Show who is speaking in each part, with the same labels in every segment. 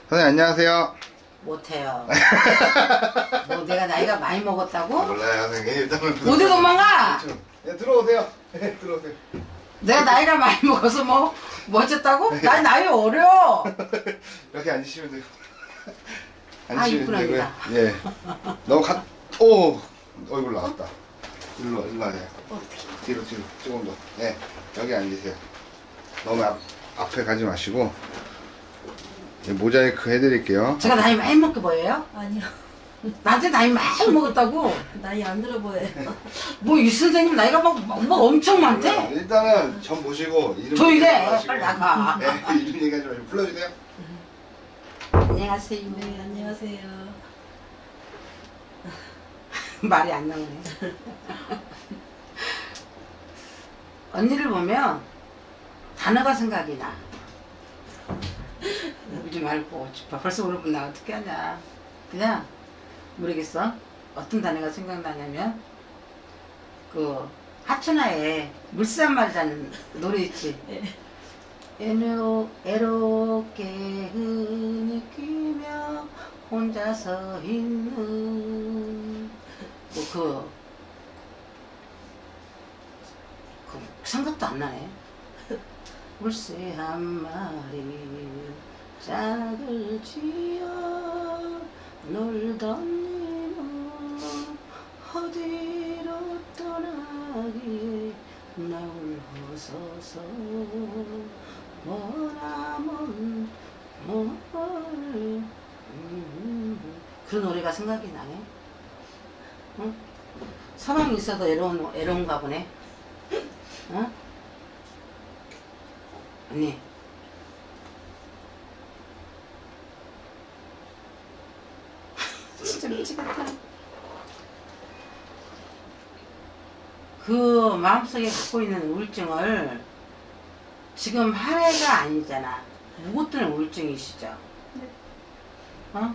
Speaker 1: 선생님 안녕하세요.
Speaker 2: 못해요. 뭐 내가 나이가 많이 먹었다고?
Speaker 1: 몰라요 선생님. 일단은
Speaker 2: 어디 도망가?
Speaker 1: 네, 들어오세요. 네, 들어오세요.
Speaker 2: 내가 나이가 많이 먹어서 뭐 어쨌다고? 난 나이 어려.
Speaker 1: 여기 앉으시면 돼요.
Speaker 2: 아 이쁘랍니다.
Speaker 1: 예. 너무 오 얼굴 나왔다. 일로 와요. 뒤로 조금 더. 네 여기 앉으세요. 너무 앞에 가지 마시고. 모자이크 해드릴게요.
Speaker 2: 제가 나이 많이 먹게 보여요?
Speaker 3: 아니요.
Speaker 2: 나한테 나이 많이 먹었다고?
Speaker 3: 나이 안 들어 보여요.
Speaker 2: 뭐 이 선생님 나이가 막 엄청 많대?
Speaker 1: 일단은 전 보시고 이름
Speaker 2: 조용해. 빨리 나가.
Speaker 1: 네, 이름 얘기하지 말고 불러주세요.
Speaker 2: 안녕하세요.
Speaker 3: 네, 안녕하세요.
Speaker 2: 말이 안 나오네. 언니를 보면 단어가 생각이 나. 울지 말고 벌써 울었구나 어떻게 하냐. 그냥 모르겠어. 어떤 단어가 생각나냐면 그 하춘아의 물산말이라는 노래 있지. 애롭게 흐느끼며 혼자서 있는 그 생각도 안 나네. 물새 한 마리 짝을 지어 놀던 님은 어디로 떠나기에 나울 허서서 머나먼 그런 노래가 생각이 나네. 응? 사랑이 있어도 애로운가 보네. 응? 언니 진짜 미치겠다. 그 마음속에 갖고 있는 우울증을 지금 한 해가 아니잖아. 무고뜬 우울증이시죠?
Speaker 3: 네.
Speaker 2: 어?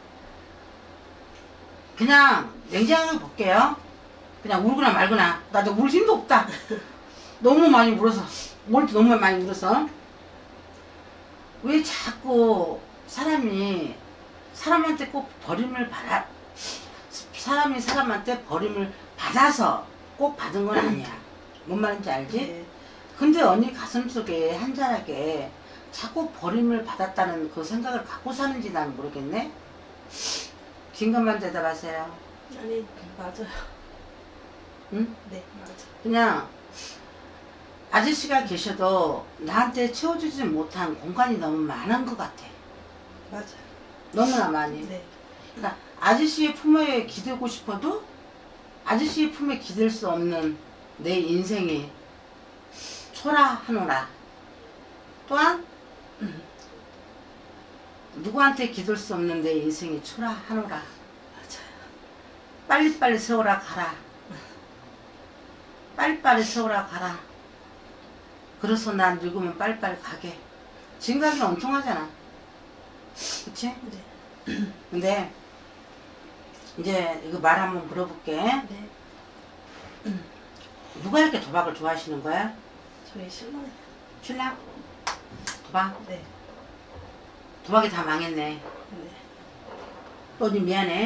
Speaker 2: 그냥 냉정하게 볼게요. 그냥 울거나 말거나. 나도 울 힘도 없다. 너무 많이 울어서. 뭘 너무 많이 울어서. 왜 자꾸 사람이 사람한테 꼭 버림을 사람이 사람한테 버림을 받아서 꼭 받은 건 아니야. 뭔 말인지 알지?
Speaker 3: 네.
Speaker 2: 근데 언니 가슴속에 한잔하게 자꾸 버림을 받았다는 그 생각을 갖고 사는지 난 모르겠네. 긴 것만 대답하세요.
Speaker 3: 아니, 맞아요.
Speaker 2: 응?
Speaker 3: 네, 맞아요.
Speaker 2: 그냥 아저씨가 계셔도 나한테 채워주지 못한 공간이 너무 많은 것 같아.
Speaker 3: 맞아요.
Speaker 2: 너무나 많이.
Speaker 3: 네.
Speaker 2: 그러니까 아저씨의 품에 기대고 싶어도 아저씨의 품에 기댈 수 없는 내 인생이 초라하노라. 또한 누구한테 기댈 수 없는 내 인생이 초라하노라.
Speaker 3: 맞아요.
Speaker 2: 빨리빨리 세월아 가라. 빨리빨리 세월아 가라. 그래서 난 늙으면 빨리빨리 가게. 지금까지는 엉뚱하잖아. 그치?
Speaker 3: 네.
Speaker 2: 근데 이제 이거 말 한번 물어볼게.
Speaker 3: 네.
Speaker 2: 누가 이렇게 도박을 좋아하시는 거야?
Speaker 3: 저희 신랑이요.
Speaker 2: 신랑? 도박?
Speaker 3: 네.
Speaker 2: 도박이 다 망했네.
Speaker 3: 네.
Speaker 2: 너니 미안해.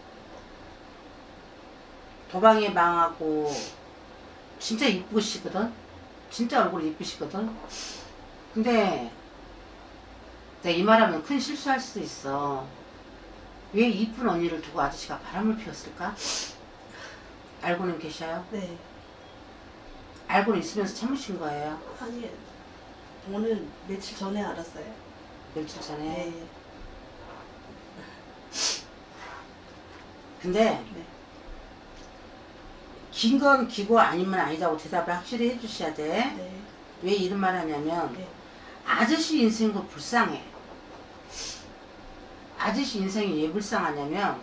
Speaker 2: 도박이 망하고 진짜 이쁘시거든. 진짜 얼굴이 이쁘시거든. 근데 내가 이 말하면 큰 실수할 수도 있어. 왜 이쁜 언니를 두고 아저씨가 바람을 피웠을까? 알고는 계셔요?
Speaker 3: 네.
Speaker 2: 알고는 있으면서 참으신 거예요?
Speaker 3: 아니, 오늘 며칠 전에 알았어요.
Speaker 2: 며칠 전에.
Speaker 3: 네.
Speaker 2: 근데
Speaker 3: 네.
Speaker 2: 긴 건 기고 아니면 아니다고 대답을 확실히 해주셔야 돼.
Speaker 3: 네.
Speaker 2: 왜 이런 말 하냐면
Speaker 3: 네.
Speaker 2: 아저씨 인생도 불쌍해. 아저씨 인생이 왜 불쌍하냐면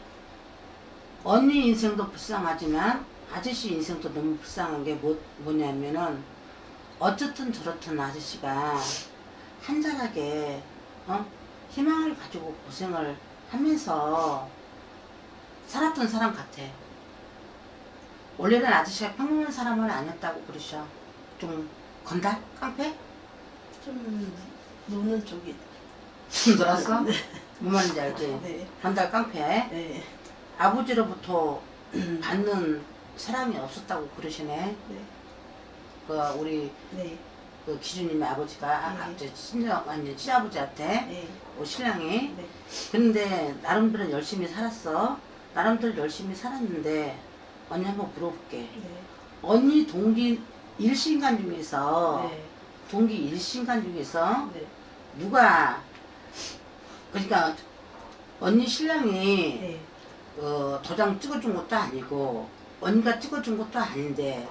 Speaker 2: 언니 인생도 불쌍하지만 아저씨 인생도 너무 불쌍한 게 뭐냐면은 어쨌든 저렇든 아저씨가 한잔하게 희망을 가지고 고생을 하면서 살았던 사람 같아. 원래는 아저씨가 평범한 사람은 아니었다고 그러셔. 좀 건달? 깡패?
Speaker 3: 좀 노는 쪽이.
Speaker 2: 좀 놀았어? 뭔 말인지 알지?
Speaker 3: 네.
Speaker 2: 반달 깡패.
Speaker 3: 네.
Speaker 2: 아버지로부터 받는 사랑이 없었다고 그러시네.
Speaker 3: 네.
Speaker 2: 그 우리
Speaker 3: 네.
Speaker 2: 그 기준님의 아버지가
Speaker 3: 네.
Speaker 2: 저 친정 아니 친아버지한테
Speaker 3: 네.
Speaker 2: 신랑이.
Speaker 3: 네.
Speaker 2: 근데 나름대로 열심히 살았어. 나름대로 열심히 살았는데 언니 한번 물어볼게.
Speaker 3: 네.
Speaker 2: 언니 동기 일신간 중에서
Speaker 3: 네.
Speaker 2: 동기 일신간 중에서
Speaker 3: 네.
Speaker 2: 누가 그러니까 언니 신랑이
Speaker 3: 네.
Speaker 2: 도장 찍어준 것도 아니고 언니가 찍어준 것도 아닌데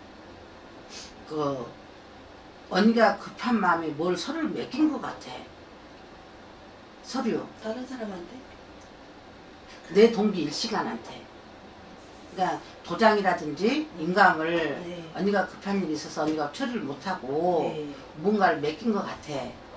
Speaker 2: 그 언니가 급한 마음에 뭘 서류를 맡긴 것 같아. 서류.
Speaker 3: 다른 사람한테?
Speaker 2: 내 동기 일시간한테. 그러니까 도장이라든지 인감을
Speaker 3: 네.
Speaker 2: 언니가 급한 일이 있어서 언니가 처리를 못하고
Speaker 3: 네.
Speaker 2: 뭔가를 맡긴 것 같아.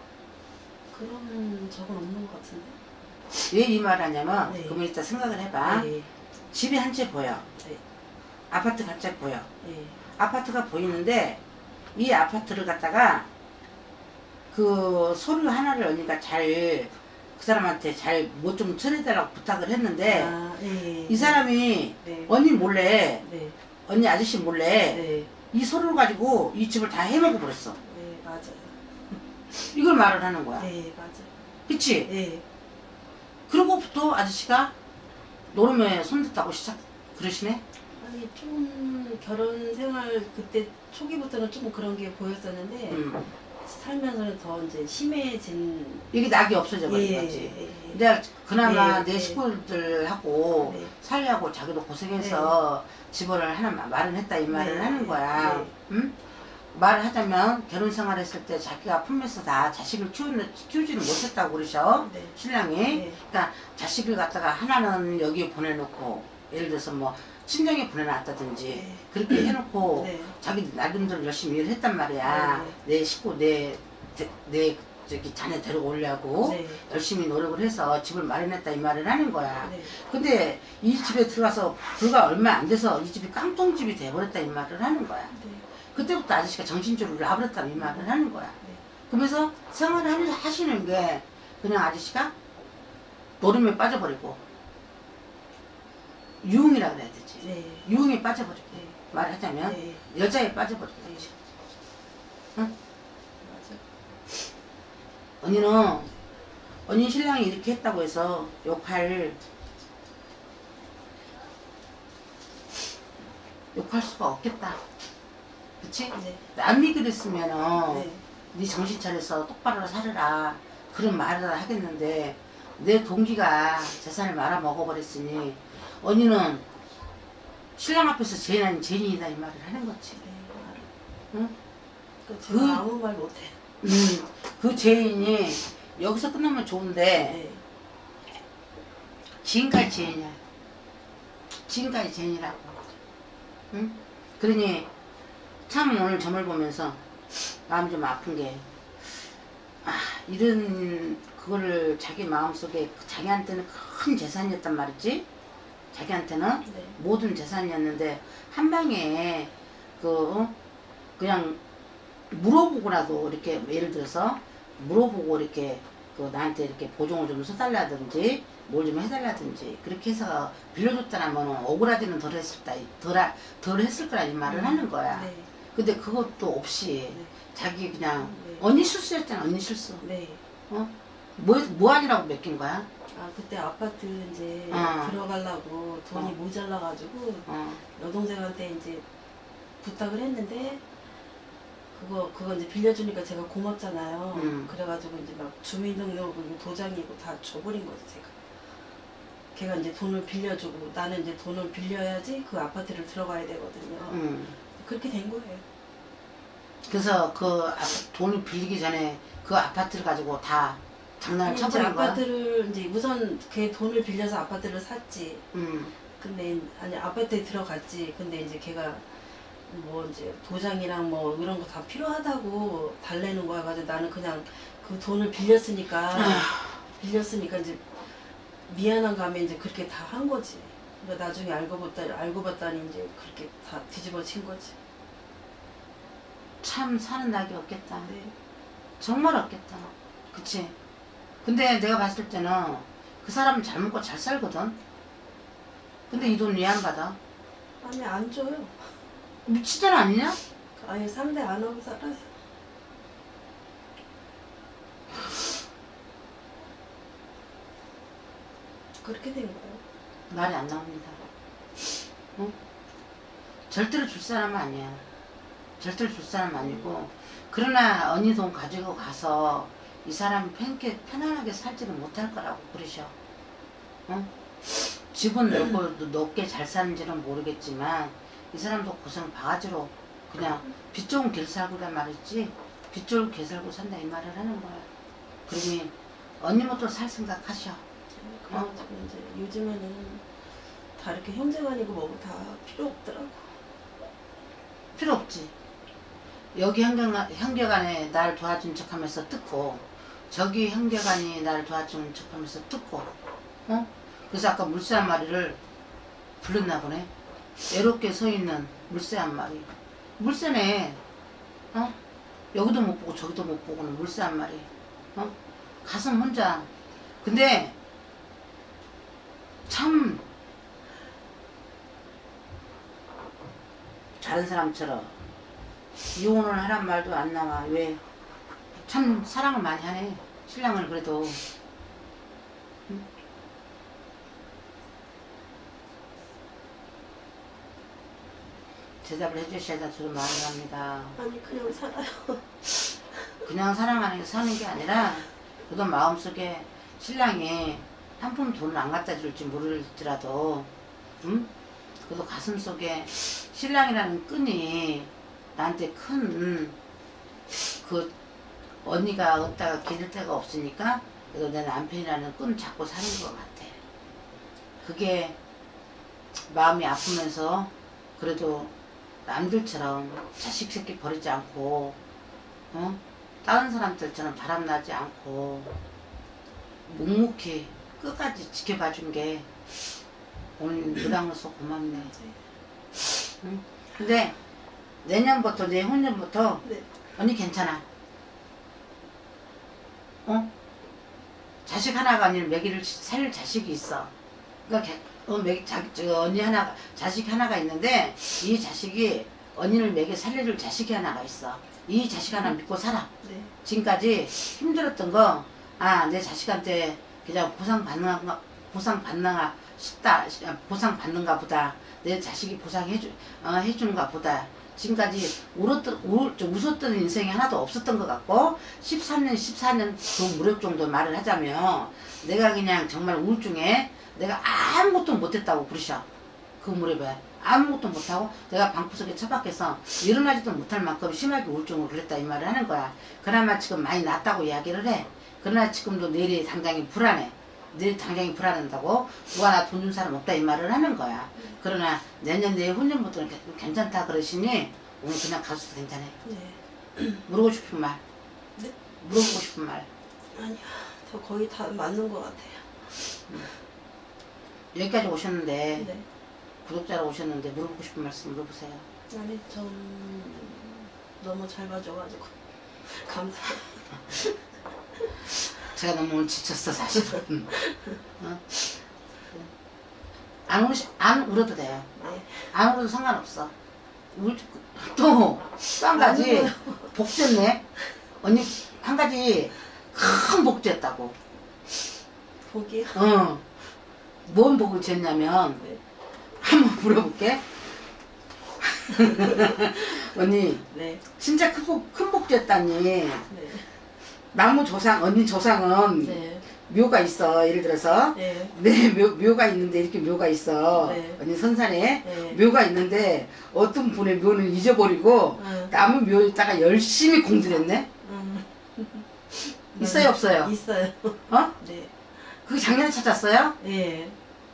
Speaker 3: 그런 적은 없는 것 같은데.
Speaker 2: 왜 이 말 하냐면
Speaker 3: 네.
Speaker 2: 그러면 일단 생각을 해봐.
Speaker 3: 네.
Speaker 2: 집이 한 채 보여.
Speaker 3: 네.
Speaker 2: 아파트 한 채 보여.
Speaker 3: 네.
Speaker 2: 아파트가 보이는데 이 아파트를 갖다가 그 서류 하나를 언니가 잘 그 사람한테 잘 뭐 좀 처리해달라고 부탁을 했는데
Speaker 3: 아, 네.
Speaker 2: 이 사람이
Speaker 3: 네.
Speaker 2: 언니 몰래
Speaker 3: 네.
Speaker 2: 언니 아저씨 몰래
Speaker 3: 네.
Speaker 2: 이 서류를 가지고 이 집을 다 해먹어 버렸어.
Speaker 3: 네. 맞아요.
Speaker 2: 이걸 말을 하는 거야.
Speaker 3: 네. 맞아요.
Speaker 2: 그치?
Speaker 3: 네.
Speaker 2: 그러고부터 아저씨가 노름에 손댔다고 그러시네?
Speaker 3: 아니 좀 결혼 생활 그때 초기부터는 좀 그런 게 보였었는데 살면서는 더 이제 심해진.
Speaker 2: 이게 낙이 없어져 버린
Speaker 3: 예,
Speaker 2: 거지.
Speaker 3: 예, 예.
Speaker 2: 근데 그나마
Speaker 3: 네,
Speaker 2: 내
Speaker 3: 네.
Speaker 2: 식구들하고
Speaker 3: 네.
Speaker 2: 살려고 자기도 고생해서 집을 하나 마련했다 이 말을
Speaker 3: 네,
Speaker 2: 하는 거야.
Speaker 3: 네.
Speaker 2: 응? 말을 하자면 결혼 생활했을 때 자기가 품에서 다 자식을 키우지는 못했다고 그러셔.
Speaker 3: 네.
Speaker 2: 신랑이.
Speaker 3: 네.
Speaker 2: 그러니까 자식을 갖다가 하나는 여기 보내놓고 예를 들어서 뭐 친정에 보내놨다든지
Speaker 3: 네.
Speaker 2: 그렇게 해놓고
Speaker 3: 네.
Speaker 2: 자기 나름대로 열심히 일을 했단 말이야. 내 식구 내 저기 자네 데려오려고
Speaker 3: 네.
Speaker 2: 열심히 노력을 해서 집을 마련했다 이 말을 하는 거야.
Speaker 3: 네.
Speaker 2: 근데 이 집에 들어가서 불과 얼마 안 돼서 이 집이 깡통집이 돼버렸다 이 말을 하는 거야.
Speaker 3: 네.
Speaker 2: 그때부터 아저씨가 정신줄을 놔버렸다 이 말을 하는 거야.
Speaker 3: 네.
Speaker 2: 그러면서 생활을 하시는 게 그냥 아저씨가 노름에 빠져버리고 유흥이라 그래야 되지.
Speaker 3: 네.
Speaker 2: 유흥에 빠져버리고
Speaker 3: 네.
Speaker 2: 말하자면
Speaker 3: 네.
Speaker 2: 여자에 빠져버리고
Speaker 3: 네.
Speaker 2: 응?
Speaker 3: 맞아.
Speaker 2: 언니 신랑이 이렇게 했다고 해서 욕할 수가 없겠다. 그치?
Speaker 3: 네.
Speaker 2: 남이 그랬으면은
Speaker 3: 네.
Speaker 2: 네 정신 차려서 똑바로 살아라 그런 말을 하겠는데 내 동기가 재산을 말아 먹어버렸으니 언니는 신랑 앞에서 죄인 아닌 죄인이다 이 말을 하는 거지.
Speaker 3: 네. 알아.
Speaker 2: 응?
Speaker 3: 제가 아무 말 못해.
Speaker 2: 그 죄인이 여기서 끝나면 좋은데
Speaker 3: 네.
Speaker 2: 지금까지 죄인이야. 지금까지 죄인이라고. 응? 그러니 참 오늘 점을 보면서 마음이 좀 아픈 게 이런 그거를 자기 마음속에 자기한테는 큰 재산이었단 말이지. 자기한테는
Speaker 3: 네.
Speaker 2: 모든 재산이었는데 한 방에 그냥 물어보고라도 이렇게 예를 들어서 물어보고 이렇게 나한테 이렇게 보증을 좀 써달라든지 뭘 좀 해달라든지 그렇게 해서 빌려줬다라면 억울하지는 덜 했을 거라 이 말을 하는 거야.
Speaker 3: 네.
Speaker 2: 근데 그것도 없이
Speaker 3: 네.
Speaker 2: 자기 그냥
Speaker 3: 네.
Speaker 2: 언니 실수였잖아. 언니 실수.
Speaker 3: 네.
Speaker 2: 뭐 아니라고 맡긴 거야?
Speaker 3: 아 그때 아파트 이제
Speaker 2: 어.
Speaker 3: 들어가려고 돈이 모자라가지고 여동생한테 이제 부탁을 했는데 그거 이제 빌려주니까 제가 고맙잖아요. 그래가지고 이제 막 주민등록 도장이고 다 줘버린 거지 제가. 걔가 이제 돈을 빌려주고 나는 이제 돈을 빌려야지 그 아파트를 들어가야 되거든요. 그렇게 된 거예요.
Speaker 2: 그래서 돈을 빌리기 전에 그 아파트를 가지고 다 장난을
Speaker 3: 이제
Speaker 2: 쳐버린 거야?
Speaker 3: 아파트를 이제 우선 걔 돈을 빌려서 아파트를 샀지. 근데 아니 아파트에 들어갔지. 근데 이제 걔가 뭐 이제 도장이랑 뭐 이런 거 다 필요하다고 달래는 거야. 가지고 나는 그냥 그 돈을 빌렸으니까 이제 미안한 감에 이제 그렇게 다 한 거지. 그러니까 나중에 알고 봤더니 이제 그렇게 다 뒤집어진 거지.
Speaker 2: 참 사는 낙이 없겠다.
Speaker 3: 네.
Speaker 2: 정말 없겠다. 그치? 근데 내가 봤을 때는 그 사람은 잘 먹고 잘 살거든. 근데 이 돈 왜 안 받아?
Speaker 3: 아니 안 줘요.
Speaker 2: 미치전 아니냐?
Speaker 3: 아니 상대 안 하고 살아요. 그렇게 된 거예요.
Speaker 2: 말이 안 나옵니다. 어? 절대로 줄 사람은 아니야. 절대로 줄 사람은 아니고, 그러나 언니 돈 가지고 가서 이 사람이 편안하게 살지는 못할 거라고 그러셔. 어? 집은 높게 잘 사는지는 모르겠지만 이 사람도 고생 바가지로 그냥 빚 좋은 길 살고란 말이지, 빚 좋은 길 살고 산다 이 말을 하는 거야. 그러니 언니 모도 살 생각하셔.
Speaker 3: 그래가지고 이제 요즘에는 다 이렇게 형제간이고 뭐고 다 필요 없더라고.
Speaker 2: 필요 없지. 여기 형제간에 나를 도와준 척하면서 뜯고, 저기 형제간이 나를 도와준 척하면서 뜯고, 어? 그래서 아까 물새 한 마리를 불렀나 보네. 외롭게 서 있는 물새 한 마리. 물새네. 어? 여기도 못 보고 저기도 못 보고는 물새 한 마리. 어? 가슴 혼자. 근데 참 다른 사람처럼 이혼을 하란 말도 안 나와. 왜? 참 사랑을 많이 하네. 신랑을 그래도. 응? 대답을 해주셔야 저도 말을 합니다.
Speaker 3: 아니 그냥 살아요.
Speaker 2: 그냥 사랑하는 게 사는 게 아니라, 그도 마음속에 신랑이 한 푼 돈을 안 갖다 줄지 모를지라도, 응? 그래도 가슴속에 신랑이라는 끈이 나한테 큰 그 언니가 없다가 기댈 데가 없으니까 그래도 내 남편이라는 끈 잡고 사는 것 같아. 그게 마음이 아프면서 그래도 남들처럼 자식 새끼 버리지 않고, 어? 다른 사람들처럼 바람나지 않고 묵묵히 끝까지 지켜봐 준 게 오늘 무당으로서 고맙네. 응? 근데 내년부터, 내후년부터
Speaker 3: 네.
Speaker 2: 언니 괜찮아. 어? 자식 하나가 아니라 먹이를 살릴 자식이 있어. 그러니까 언니 하나, 자식 하나가 있는데 이 자식이 언니를 먹여 살려줄 자식이 하나가 있어. 이 자식 하나 믿고 살아.
Speaker 3: 네.
Speaker 2: 지금까지 힘들었던 거, 아, 내 자식한테 그냥 보상받는가 보다. 내 자식이 해주는가 보다. 지금까지 웃었던 인생이 하나도 없었던 것 같고, 14년 그 무렵 정도 말을 하자면, 내가 그냥 정말 우울증에 내가 아무것도 못했다고 부르셔. 그 무렵에. 아무것도 못하고 내가 방구석에 처박혀서 일어나지도 못할 만큼 심하게 우울증을 그랬다 이 말을 하는 거야. 그나마 지금 많이 낫다고 이야기를 해. 그러나 지금도 내일이 당장이 불안해. 내일 당장이 불안한다고, 누가 나 돈 준 사람 없다 이 말을 하는 거야. 그러나 내년 후년부터는 괜찮다 그러시니 오늘 그냥 가서도 괜찮아.
Speaker 3: 네.
Speaker 2: 물어보고 싶은 말.
Speaker 3: 네?
Speaker 2: 물어보고 싶은 말.
Speaker 3: 아니요. 저 거의 다 맞는 것 같아요.
Speaker 2: 여기까지 오셨는데,
Speaker 3: 네.
Speaker 2: 구독자로 오셨는데 물어보고 싶은 말씀 물어보세요.
Speaker 3: 아니 전 너무 잘 봐줘가지고 감사해요.
Speaker 2: 제가 너무 오늘 지쳤어 사실은. 어? 안 울어도 돼요.
Speaker 3: 네.
Speaker 2: 안 울어도 상관없어. 또 한 가지 복됐네. 언니 한 가지 큰 복됐다고.
Speaker 3: 복이요?
Speaker 2: 어. 뭔 복을 졌냐면,
Speaker 3: 네.
Speaker 2: 한번 물어볼게. 언니
Speaker 3: 네.
Speaker 2: 진짜 큰 복 졌다니.
Speaker 3: 네.
Speaker 2: 나무 조상, 언니 조상은
Speaker 3: 네.
Speaker 2: 묘가 있어. 예를 들어서
Speaker 3: 네.
Speaker 2: 내 묘가 있는데, 이렇게 묘가 있어.
Speaker 3: 네.
Speaker 2: 언니 선산에
Speaker 3: 네.
Speaker 2: 묘가 있는데 어떤 분의 묘는 잊어버리고 나무 묘에다가 열심히 공들였네. 있어요 없어요?
Speaker 3: 있어요.
Speaker 2: 어?
Speaker 3: 네.
Speaker 2: 그게 작년에 찾았어요?
Speaker 3: 네.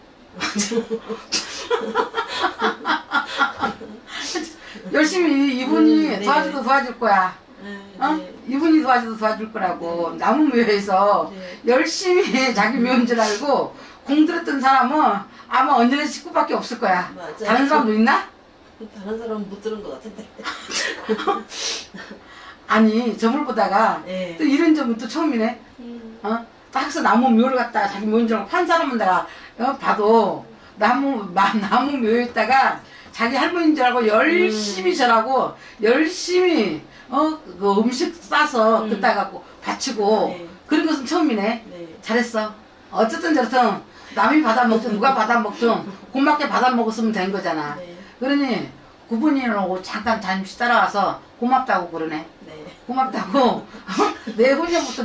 Speaker 2: 열심히 이분이
Speaker 3: 네.
Speaker 2: 도와줄 거야. 어?
Speaker 3: 네.
Speaker 2: 이분이 도와줄 거라고. 나무 묘에서
Speaker 3: 네.
Speaker 2: 열심히 자기 묘인 줄 알고 공들였던 사람은 아마 언니네 식구밖에 없을 거야.
Speaker 3: 맞아요.
Speaker 2: 다른 사람도 있나?
Speaker 3: 다른 사람은 못 들은 것 같은데.
Speaker 2: 아니, 점을 보다가
Speaker 3: 네.
Speaker 2: 또 이런 점은 또 처음이네.
Speaker 3: 음.
Speaker 2: 어? 딱서 나무 묘를 갖다가 자기 묘인 줄 알고 판 사람은 내가 봐도 나무 묘에다가 자기 할머니인 줄 알고 열심히 절하고 열심히 그 음식 싸서 그따 갖고 바치고
Speaker 3: 네.
Speaker 2: 그런 것은 처음이네.
Speaker 3: 네.
Speaker 2: 잘했어. 어쨌든 저렇든 남이 받아먹든 누가 받아먹든 고맙게 받아먹었으면 된 거잖아.
Speaker 3: 네.
Speaker 2: 그러니 구분이라고 잠깐 잠시 따라와서 고맙다고 그러네.
Speaker 3: 네.
Speaker 2: 고맙다고 내후년부터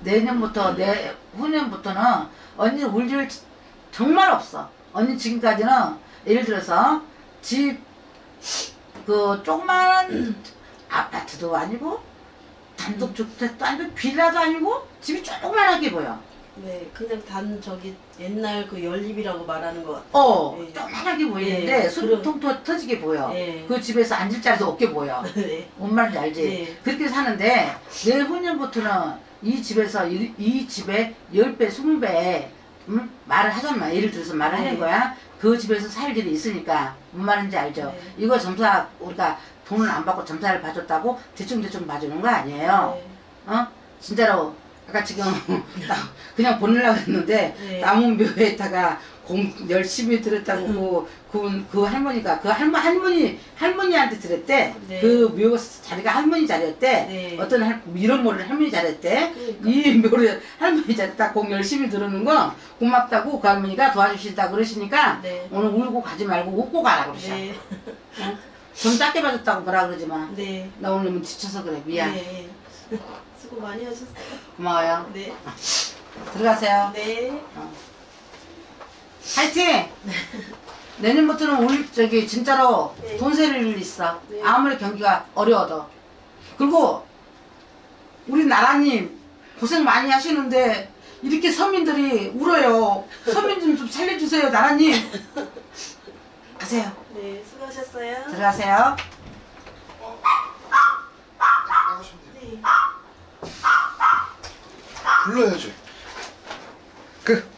Speaker 2: 내후년부터는 언니 울 일 정말 없어. 언니 지금까지는 예를 들어서 집 그 조그만 아파트도 아니고 단독주택도 아니고 빌라도 아니고 집이 조그만하게 보여.
Speaker 3: 네, 그냥 단 저기 옛날 그 연립이라고 말하는 것 같아요. 네.
Speaker 2: 조그만하게 보이는데
Speaker 3: 네,
Speaker 2: 수통통 터지게 보여.
Speaker 3: 네.
Speaker 2: 그 집에서 앉을 자리도 없게 보여.
Speaker 3: 네.
Speaker 2: 뭔 말인지 알지?
Speaker 3: 네.
Speaker 2: 그렇게 사는데 내후년부터는 이 집에서 이 집에 10배, 20배 말을 하잖아. 예를 들어서 말을
Speaker 3: 네.
Speaker 2: 하는 거야. 그 집에서 살 일이 있으니까 뭔 말인지 알죠?
Speaker 3: 네.
Speaker 2: 이거 점사 우리가 돈을 안 받고 점사를 봐줬다고 대충 봐주는 거 아니에요.
Speaker 3: 네.
Speaker 2: 진짜로 아까 지금 그냥 보내려고 했는데
Speaker 3: 네.
Speaker 2: 나무 묘에다가 열심히 들었다고 그 할머니가 그 할머니한테 들었대.
Speaker 3: 네.
Speaker 2: 그 묘 자리가 할머니 자리였대.
Speaker 3: 네.
Speaker 2: 어떤 이런 모를 할머니 잘했대.
Speaker 3: 그러니까.
Speaker 2: 이 묘를 할머니 잘했다. 공 열심히 들었는 거 고맙다고 그 할머니가 도와주신다 그러시니까
Speaker 3: 네.
Speaker 2: 오늘 울고 가지 말고 웃고 가라 그러셔.
Speaker 3: 네.
Speaker 2: 좀 작게 봐줬다고 뭐라 그러지 마.
Speaker 3: 네.
Speaker 2: 나 오늘 너무 지쳐서 그래. 미안.
Speaker 3: 네. 수고 많이 하셨어요.
Speaker 2: 고마워요.
Speaker 3: 네.
Speaker 2: 들어가세요.
Speaker 3: 네.
Speaker 2: 화이팅! 내년부터는 우리 저기 진짜로
Speaker 3: 네.
Speaker 2: 돈 세일 일 있어.
Speaker 3: 네.
Speaker 2: 아무리 경기가 어려워도. 그리고 우리 나라님 고생 많이 하시는데 이렇게 서민들이 울어요. 서민 좀 살려주세요, 나라님. 가세요.
Speaker 3: 네, 수고하셨어요.
Speaker 2: 들어가세요.
Speaker 1: 나가시면 돼요.
Speaker 3: 네.
Speaker 1: 불러야죠.